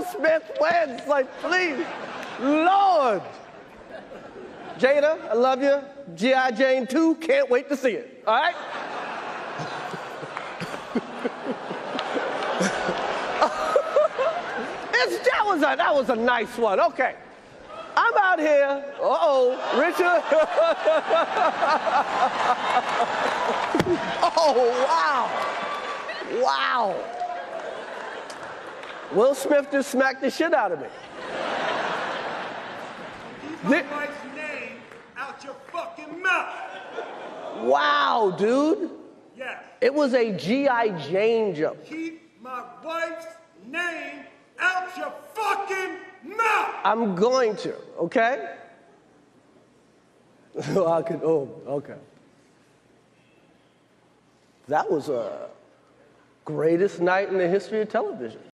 Will Smith wins. Like, please, Lord. Jada, I love you. G.I. Jane 2, can't wait to see it. All right? That was a nice one. Okay. I'm out here. Richard. Oh, wow. Wow. Will Smith just smacked the shit out of me. Keep my wife's name out your fucking mouth. Wow, dude. Yes. It was a G.I. Jane joke. Keep my wife's name out your fucking mouth. I'm going to, okay? Okay. That was a greatest night in the history of television.